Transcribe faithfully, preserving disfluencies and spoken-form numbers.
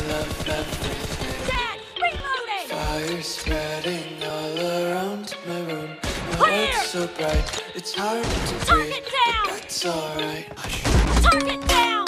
love everything. Dad, reloading! Fire spreading all around my room. My Clear! world's so bright, it's hard to Target breathe, down! but that's alright. Target down!